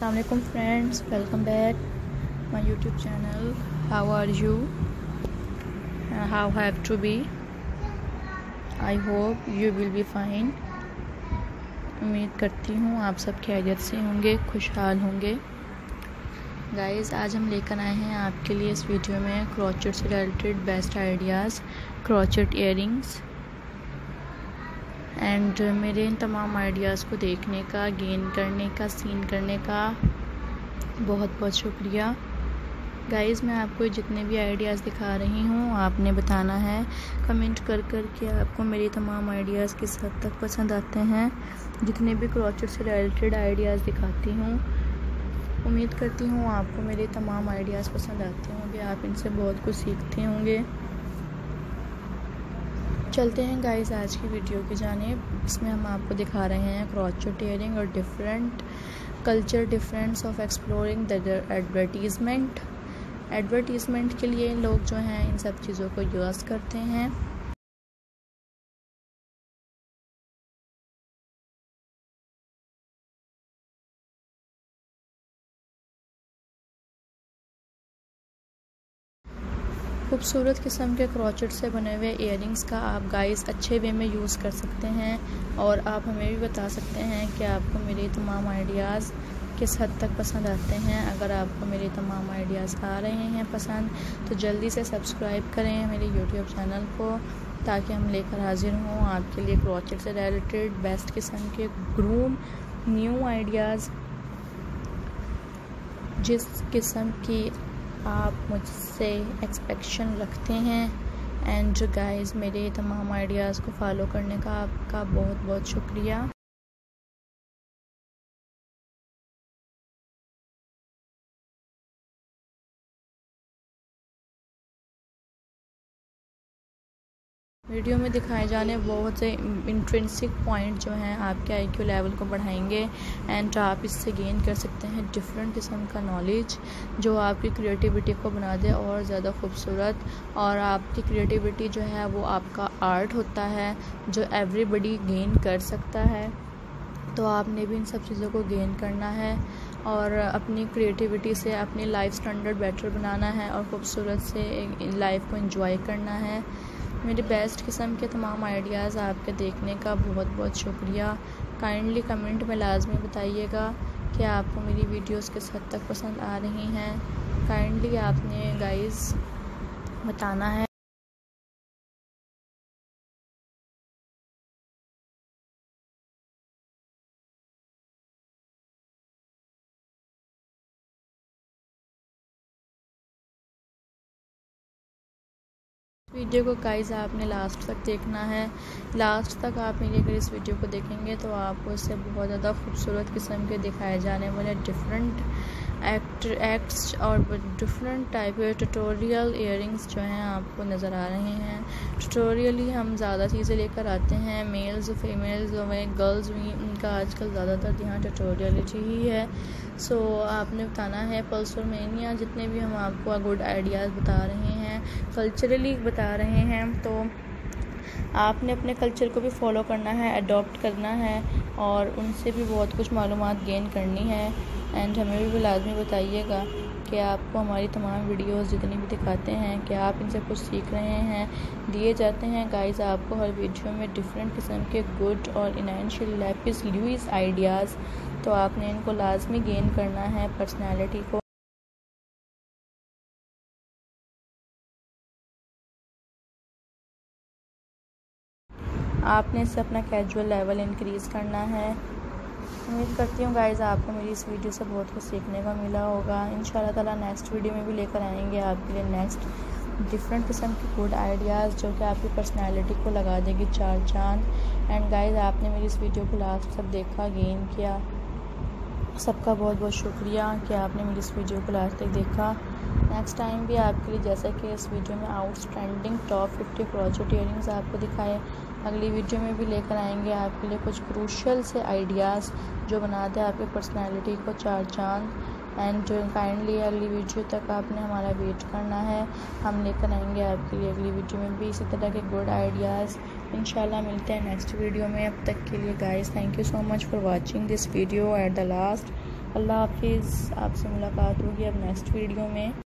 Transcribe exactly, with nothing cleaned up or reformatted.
अस्सलाम वालेकुम friends, welcome back my YouTube channel. How are you, how have to be, I hope you will be fine. उम्मीद करती हूँ आप सब खैरियत से होंगे, खुशहाल होंगे। गाइस, आज हम लेकर आए हैं आपके लिए इस वीडियो में क्रोचेट से related best ideas, crochet earrings. And मेरे इन तमाम आइडियाज़ को देखने का, गेन करने का, सीन करने का बहुत बहुत शुक्रिया। गाइस, मैं आपको जितने भी आइडियाज़ दिखा रही हूँ आपने बताना है कमेंट कर कर के आपको मेरी तमाम आइडियाज़ किस हद तक पसंद आते हैं। जितने भी क्रोचेट से रिलेटेड आइडियाज़ दिखाती हूँ, उम्मीद करती हूँ आपको मेरे तमाम आइडियाज़ पसंद आते होंगे, आप इनसे बहुत कुछ सीखते होंगे। चलते हैं गाइस आज की वीडियो की जानिब। इसमें हम आपको दिखा रहे हैं क्रोचेट इयरिंग और different culture difference of exploring the advertisement. Advertisement के लिए लोग जो हैं इन सब चीज़ों को यूज़ करते हैं। खूबसूरत किस्म के क्रोचेट से बने हुए इयरिंग्स का आप गाइस अच्छे वे में यूज़ कर सकते हैं और आप हमें भी बता सकते हैं कि आपको मेरे तमाम आइडियाज़ किस हद तक पसंद आते हैं। अगर आपको मेरे तमाम आइडियाज़ आ रहे हैं पसंद तो जल्दी से सब्सक्राइब करें मेरे यूट्यूब चैनल को, ताकि हम लेकर हाजिर हों आपके लिए क्रोचेट से रिलेटेड बेस्ट किस्म के ग्रूम न्यू आइडियाज़। जिस किस्म की आप मुझसे एक्सपेक्शन रखते हैं। एंड गाइस, मेरे तमाम आइडियाज़ को फॉलो करने का आपका बहुत बहुत शुक्रिया। वीडियो में दिखाए जाने बहुत से इंट्रिंसिक पॉइंट जो हैं आपके आईक्यू लेवल को बढ़ाएंगे एंड आप इससे गेन कर सकते हैं डिफरेंट किस्म का नॉलेज जो आपकी क्रिएटिविटी को बना दे और ज़्यादा खूबसूरत। और आपकी क्रिएटिविटी जो है वो आपका आर्ट होता है जो एवरीबडी गेन कर सकता है। तो आपने भी इन सब चीज़ों को गेन करना है और अपनी क्रिएटिविटी से अपनी लाइफ स्टैंडर्ड बेटर बनाना है और ख़ूबसूरत से लाइफ को एंजॉय करना है। मेरे बेस्ट किस्म के तमाम आइडियाज़ आपके देखने का बहुत बहुत शुक्रिया। काइंडली कमेंट में लाजमी बताइएगा कि आपको मेरी वीडियोस किस हद तक पसंद आ रही हैं। काइंडली आपने गाइस बताना है। वीडियो को गाइस आपने लास्ट तक देखना है। लास्ट तक आप मेरी अगर इस वीडियो को देखेंगे तो आपको इससे बहुत ज़्यादा खूबसूरत किस्म के दिखाए जाने वाले डिफरेंट एक्ट एक्ट्स और डिफरेंट टाइप के ट्यूटोरियल इयरिंग्स जो हैं आपको नज़र आ रहे हैं। ट्यूटोरियली हम ज़्यादा चीज़ें लेकर आते हैं, मेल्स फीमेल्स हुए गर्ल्स हुई, उनका आजकल ज़्यादातर ध्यान ट्यूटोरियलिटी ही है। सो so, आपने बताना है पल्सरमेनिया जितने भी हम आपको गुड आइडियाज़ बता रहे हैं, कल्चरली बता रहे हैं, तो आपने अपने कल्चर को भी फॉलो करना है, अडॉप्ट करना है और उनसे भी बहुत कुछ मालूमात गेन करनी है। एंड हमें भी लाजमी बताइएगा कि आपको हमारी तमाम वीडियोस जितनी भी दिखाते हैं कि आप इनसे कुछ सीख रहे हैं, दिए जाते हैं। गाइस, आपको हर वीडियो में डिफरेंट किस्म के गुड और इनेंशियल लैपिस ल्यूइस आइडियाज़, तो आपने इनको लाजमी गेन करना है पर्सनैलिटी को। आपने इससे अपना कैजुअल लेवल इंक्रीज़ करना है। उम्मीद करती हूँ गाइस आपको मेरी इस वीडियो से बहुत कुछ सीखने का मिला होगा। इंशाल्लाह ताला नेक्स्ट वीडियो में भी लेकर आएंगे आपके लिए नेक्स्ट डिफरेंट किस्म के गुड आइडियाज़ जो कि आपकी पर्सनैलिटी को लगा देगी चार चांद। एंड गाइस, आपने मेरी इस वीडियो को लास्ट तक देखा, गेन किया, सबका बहुत बहुत शुक्रिया कि आपने मेरी इस वीडियो को लास्ट तक देखा। नेक्स्ट टाइम भी आपके लिए जैसे कि इस वीडियो में outstanding top fifty crochet earrings आपको दिखाए, अगली वीडियो में भी लेकर आएंगे आपके लिए कुछ क्रूशल से आइडियाज़ जो बना दे आपकी पर्सनैलिटी को चार चांद। एंड काइंडली अगली वीडियो तक आपने हमारा वेट करना है, हम लेकर आएंगे आपके लिए अगली वीडियो में भी इसी तरह के गुड आइडियाज़। इंशाल्लाह मिलते हैं नेक्स्ट वीडियो में। अब तक के लिए guys, thank you so much for watching this video at the last. अल्लाह हाफिज़। आपसे मुलाकात होगी अब नेक्स्ट वीडियो में।